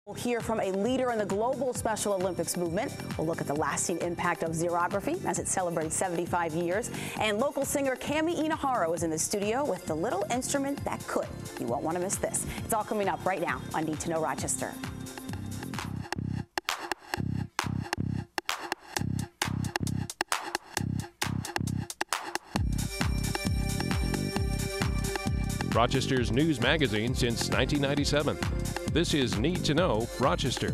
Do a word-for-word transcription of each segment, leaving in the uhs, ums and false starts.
We'll hear from a leader in the global Special Olympics movement. We'll look at the lasting impact of xerography as it celebrates seventy-five years. And local singer Cami Inahara is in the studio with the little instrument that could. You won't want to miss this. It's all coming up right now on Need to Know Rochester. Rochester's news magazine since nineteen ninety-seven. This is Need to Know Rochester.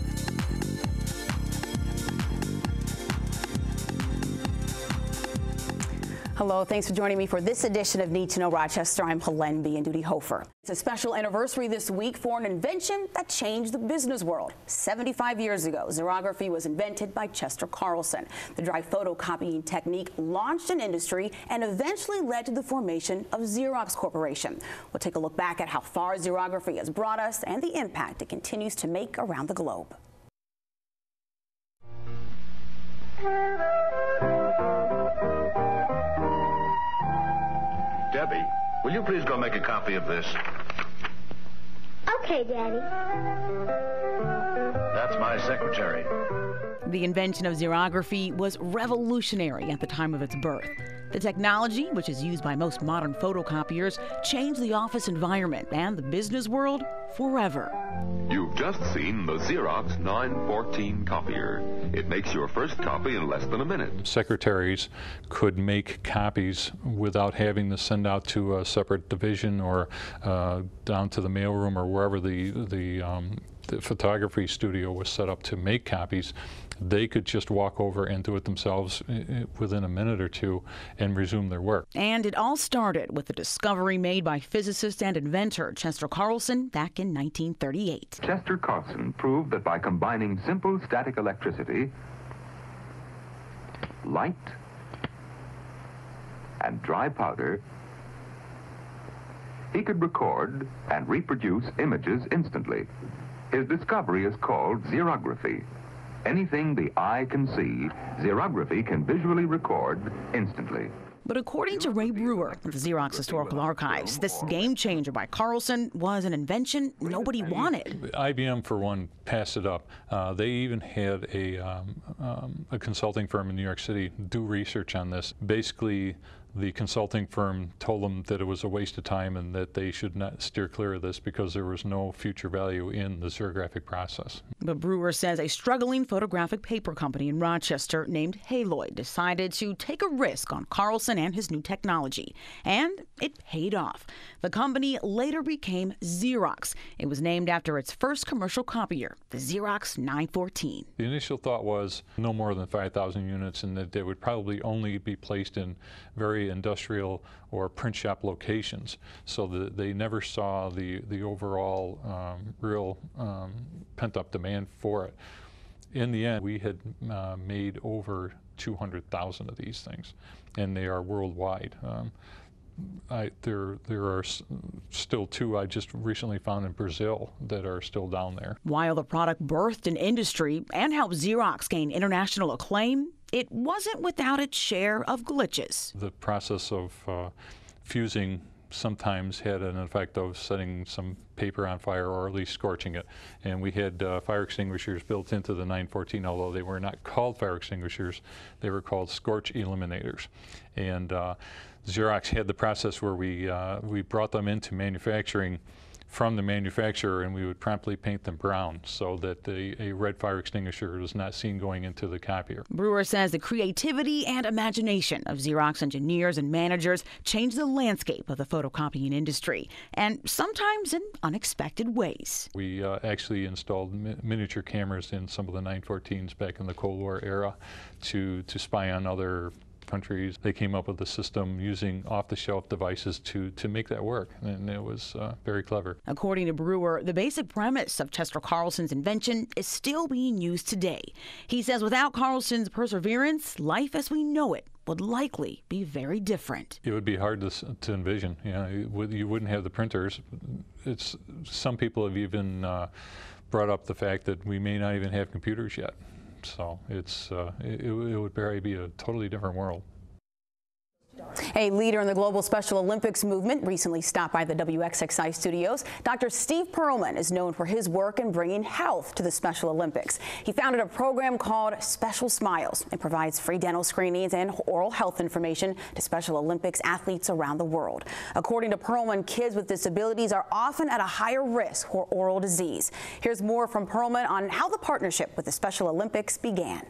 Hello, thanks for joining me for this edition of Need to Know Rochester. I'm Helene B. and Duty Hofer. It's a special anniversary this week for an invention that changed the business world. seventy-five years ago, xerography was invented by Chester Carlson. The dry photocopying technique launched an industry and eventually led to the formation of Xerox Corporation. We'll take a look back at how far xerography has brought us and the impact it continues to make around the globe. Debbie, will you please go make a copy of this? Okay, Daddy. That's my secretary. The invention of xerography was revolutionary at the time of its birth. The technology, which is used by most modern photocopiers, changed the office environment and the business world forever. You've just seen the Xerox nine fourteen copier. It makes your first copy in less than a minute. Secretaries could make copies without having to send out to a separate division or uh, down to the mailroom or wherever the, the, um, the photography studio was set up to make copies. They could just walk over and do it themselves within a minute or two and resume their work. And it all started with the discovery made by physicist and inventor Chester Carlson back in nineteen thirty-eight. Chester Carlson proved that by combining simple static electricity, light, and dry powder, he could record and reproduce images instantly. His discovery is called xerography. Anything the eye can see, xerography can visually record instantly. But according to Ray Brewer of the Xerox Historical Archives, this game changer by Carlson was an invention nobody wanted. I B M, for one, passed it up. Uh, they even had a, um, um, a consulting firm in New York City do research on this. Basically, the consulting firm told them that it was a waste of time and that they should not steer clear of this because there was no future value in the xerographic process. But Brewer says a struggling photographic paper company in Rochester named Haloid decided to take a risk on Carlson and his new technology. And it paid off. The company later became Xerox. It was named after its first commercial copier, the Xerox nine fourteen. The initial thought was no more than five thousand units and that they would probably only be placed in very industrial or print shop locations, so that they never saw the, the overall um, real um, pent-up demand for it. In the end, we had uh, made over two hundred thousand of these things, and they are worldwide. Um, I, there, there are s still two I just recently found in Brazil that are still down there. While the product birthed an industry and helped Xerox gain international acclaim, it wasn't without its share of glitches. The process of uh, fusing sometimes had an effect of setting some paper on fire or at least scorching it. And we had uh, fire extinguishers built into the nine fourteen, although they were not called fire extinguishers, they were called scorch eliminators. And uh, Xerox had the process where we, uh, we brought them into manufacturing from the manufacturer, and we would promptly paint them brown so that the, a red fire extinguisher was not seen going into the copier. Brewer says the creativity and imagination of Xerox engineers and managers changed the landscape of the photocopying industry, and sometimes in unexpected ways. We uh, actually installed mi miniature cameras in some of the nine fourteens back in the Cold War era to, to spy on other countries. They came up with a system using off-the-shelf devices to, to make that work, and it was uh, very clever. According to Brewer, the basic premise of Chester Carlson's invention is still being used today. He says without Carlson's perseverance, life as we know it would likely be very different. It would be hard to, to envision. You know, you wouldn't have the printers. It's, some people have even uh, brought up the fact that we may not even have computers yet. So it's, uh, it, it would probably be a totally different world. A leader in the global Special Olympics movement recently stopped by the W X X I studios. Doctor Steve Perlman is known for his work in bringing health to the Special Olympics. He founded a program called Special Smiles. It provides free dental screenings and oral health information to Special Olympics athletes around the world. According to Perlman, kids with disabilities are often at a higher risk for oral disease. Here's more from Perlman on how the partnership with the Special Olympics began.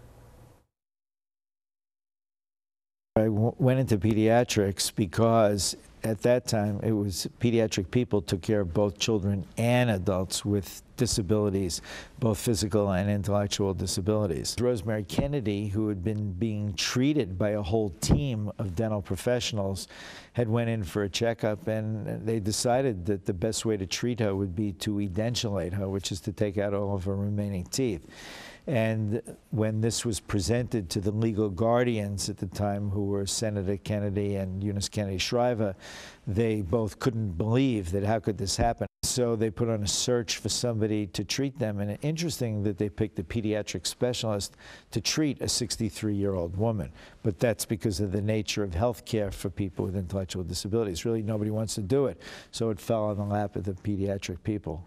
I went into pediatrics because at that time it was pediatric people took care of both children and adults with disabilities, both physical and intellectual disabilities. Rosemary Kennedy, who had been being treated by a whole team of dental professionals, had went in for a checkup, and they decided that the best way to treat her would be to edentulate her, which is to take out all of her remaining teeth. And when this was presented to the legal guardians at the time, who were Senator Kennedy and Eunice Kennedy Shriver, they both couldn't believe that how could this happen. So they put on a search for somebody to treat them. And it's interesting that they picked a pediatric specialist to treat a sixty-three-year-old woman. But that's because of the nature of health care for people with intellectual disabilities. Really, nobody wants to do it. So it fell on the lap of the pediatric people.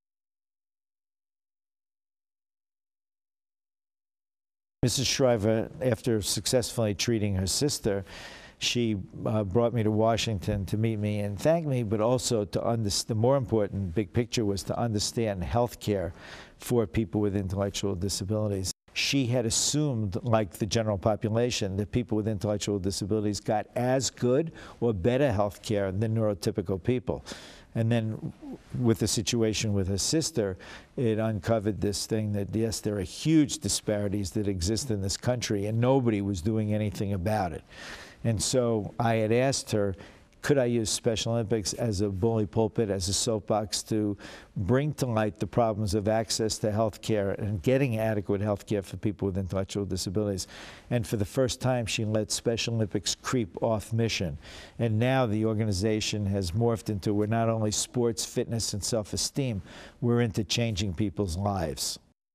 Missus Shriver, after successfully treating her sister, she uh, brought me to Washington to meet me and thank me, but also to understand, the more important big picture was to understand health care for people with intellectual disabilities. She had assumed, like the general population, that people with intellectual disabilities got as good or better health care than neurotypical people. And then with the situation with her sister, it uncovered this thing that, yes, there are huge disparities that exist in this country, and nobody was doing anything about it. And so I had asked her, could I use Special Olympics as a bully pulpit, as a soapbox, to bring to light the problems of access to health care and getting adequate health care for people with intellectual disabilities. And for the first time, she let Special Olympics creep off mission. And now the organization has morphed into, we're not only sports, fitness, and self-esteem, we're into changing people's lives.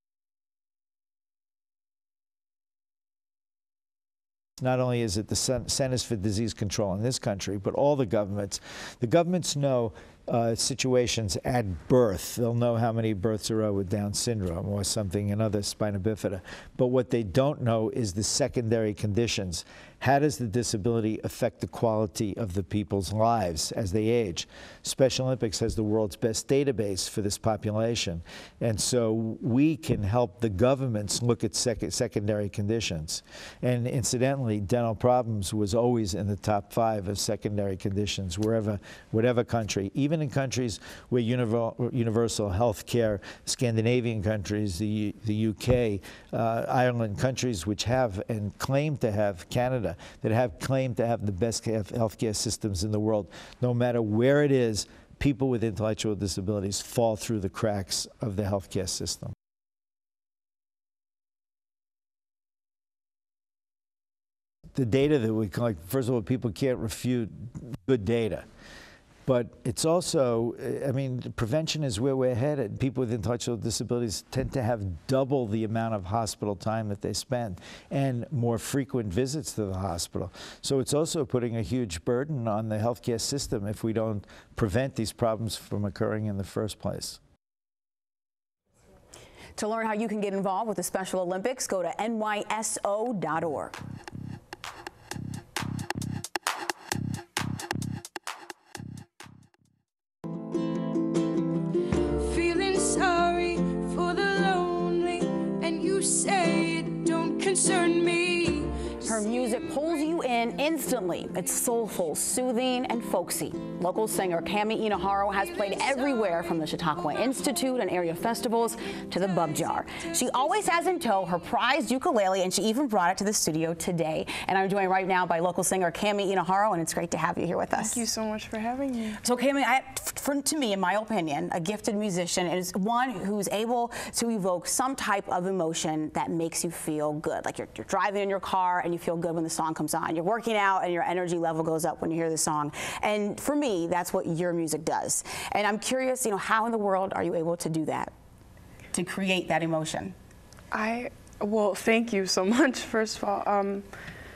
Not only is it the Centers for Disease Control in this country, but all the governments. The governments know uh, situations at birth. They'll know how many births are with Down syndrome or something, another spina bifida. But what they don't know is the secondary conditions. How does the disability affect the quality of the people's lives as they age? Special Olympics has the world's best database for this population. And so we can help the governments look at sec secondary conditions. And incidentally, dental problems was always in the top five of secondary conditions, wherever, whatever country. Even in countries where universal, universal health care, Scandinavian countries, the, the U K, uh, Ireland, countries which have and claim to have, Canada, that have claimed to have the best health care systems in the world. No matter where it is, people with intellectual disabilities fall through the cracks of the health care system. The data that we collect, first of all, people can't refute good data. But it's also, I mean, prevention is where we're headed. People with intellectual disabilities tend to have double the amount of hospital time that they spend and more frequent visits to the hospital. So it's also putting a huge burden on the healthcare system if we don't prevent these problems from occurring in the first place. To learn how you can get involved with the Special Olympics, go to N Y S O dot org. Concern me. Her music pulls you in instantly. It's soulful, soothing, and folksy. Local singer Cami Inaharo has played everywhere from the Chautauqua Institute and area festivals to the Bub Jar. She always has in tow her prized ukulele, and she even brought it to the studio today. And I'm joined right now by local singer Cami Inaharo, and it's great to have you here with us. Thank you so much for having me. So Cami, I, for, to me, in my opinion, a gifted musician is one who's able to evoke some type of emotion that makes you feel good. Like you're, you're driving in your car and you feel good when the song comes on. You're working out and your energy level goes up when you hear the song. And for me, that's what your music does. And I'm curious, you know, how in the world are you able to do that, to create that emotion? I, well, thank you so much, first of all. Um,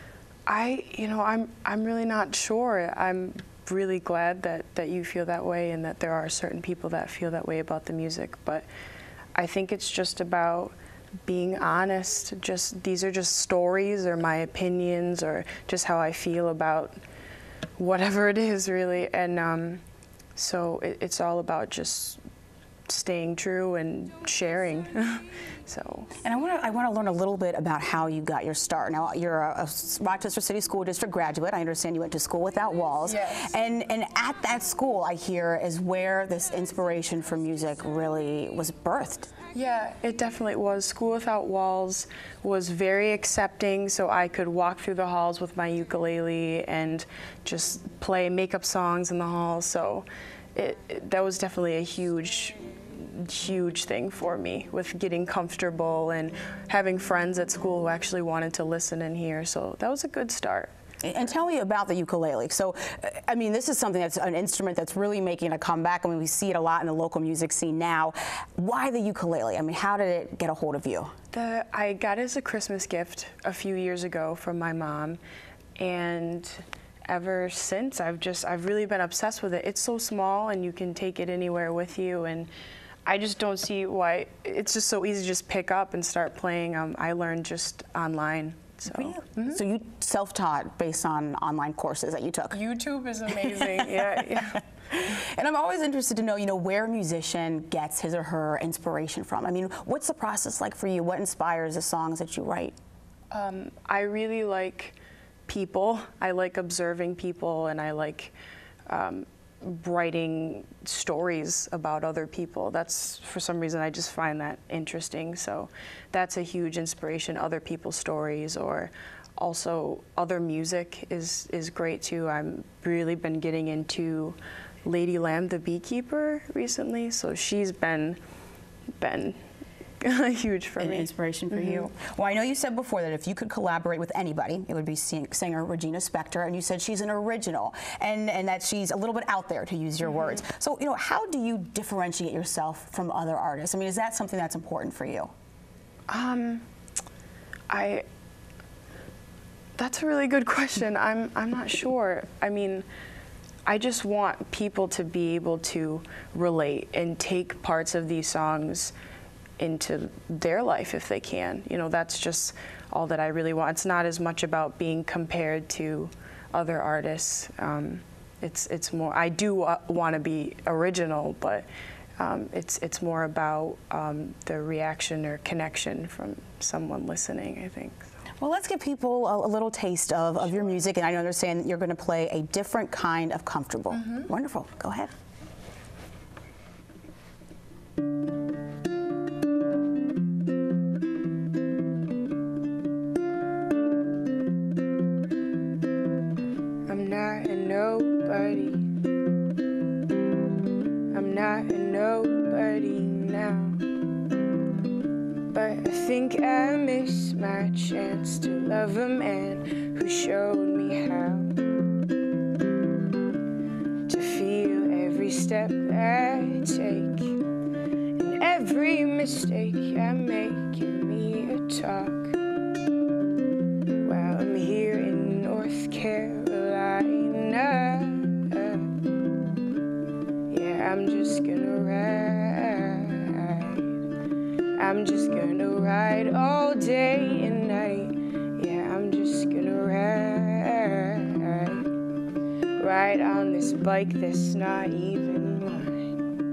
I, you know, I'm, I'm really not sure. I'm really glad that, that you feel that way and that there are certain people that feel that way about the music. But I think it's just about being honest. Just, these are just stories or my opinions or just how I feel about whatever it is, really. And um, so it, it's all about just staying true and sharing. So. And I want to I want to learn a little bit about how you got your start. Now, you're a, a Rochester City School District graduate. I understand you went to School Without Walls. Yes. And and at that school, I hear, is where this inspiration for music really was birthed. Yeah, it definitely was. School Without Walls was very accepting, so I could walk through the halls with my ukulele and just play, make up songs in the halls. So it, it, that was definitely a huge huge thing for me with getting comfortable and having friends at school who actually wanted to listen and hear. So that was a good start. And tell me about the ukulele. So, I mean, this is something that's an instrument that's really making a comeback. I mean, we see it a lot in the local music scene now. Why the ukulele? I mean, how did it get a hold of you? The, I got it as a Christmas gift a few years ago from my mom, and ever since I've just, I've really been obsessed with it. It's so small and you can take it anywhere with you, and I just don't see why, it's just so easy to just pick up and start playing. Um, I learned just online. So, really? Mm-hmm. So you self-taught based on online courses that you took? YouTube is amazing. yeah, yeah. And I'm always interested to know, you know, where a musician gets his or her inspiration from. I mean, what's the process like for you? What inspires the songs that you write? Um, I really like people. I like observing people, and I like um, writing stories about other people. That's, for some reason, I just find that interesting. So that's a huge inspiration, other people's stories, or also other music is, is great too. I've really been getting into Lady Lamb the Beekeeper recently, so she's been, been huge for An me. inspiration for Mm-hmm. you. Well, I know you said before that if you could collaborate with anybody, it would be sing singer Regina Spektor, and you said she's an original, and, and that she's a little bit out there, to use your mm-hmm. words. So, you know, how do you differentiate yourself from other artists? I mean, is that something that's important for you? Um, I, that's a really good question. I'm, I'm not sure. I mean, I just want people to be able to relate and take parts of these songs into their life if they can. You know, that's just all that I really want. It's not as much about being compared to other artists. Um, it's it's more, I do uh, want to be original, but um, it's it's more about um, the reaction or connection from someone listening, I think. So. Well, let's give people a, a little taste of, of your music, and I understand that you're going to play a different kind of comfortable. Mm-hmm. Wonderful. Go ahead. Nobody. I'm not a nobody now, but I think I missed my chance to love a man who showed me how to feel every step I take and every mistake I make in me a talk while I'm here in North Carolina. Yeah, I'm just gonna ride. I'm just gonna ride all day and night. Yeah, I'm just gonna ride. Ride on this bike that's not even mine.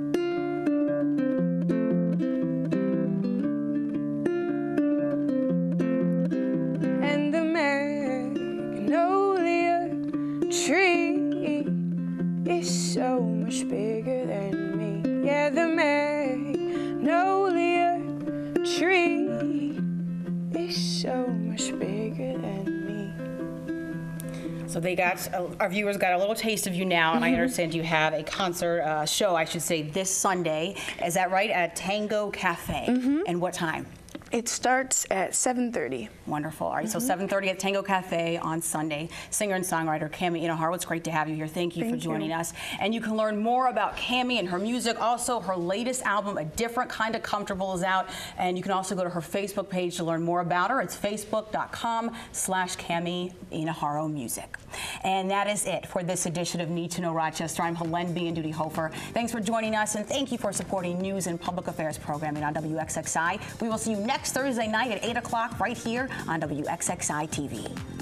And the magnolia tree is so much bigger than me. Yeah, the magnolia tree is so much bigger than me. So they got, uh, our viewers got a little taste of you now, and mm-hmm. I understand you have a concert uh, show, I should say, this Sunday. Is that right? At Tango Cafe. Mm-hmm. And what time? It starts at seven thirty. Wonderful. All right, Mm-hmm. so seven thirty at Tango Cafe on Sunday. Singer and songwriter Cami Inahara, it's great to have you here. Thank you Thank for joining you. us. And you can learn more about Cami and her music. Also, her latest album, A Different Kind of Comfortable, is out. And you can also go to her Facebook page to learn more about her. It's facebook.com slash Cami Inahara Music. And that is it for this edition of Need to Know Rochester. I'm Helene B. and Duty Hofer. Thanks for joining us, and thank you for supporting news and public affairs programming on W X X I. We will see you next Thursday night at eight o'clock right here on W X X I T V.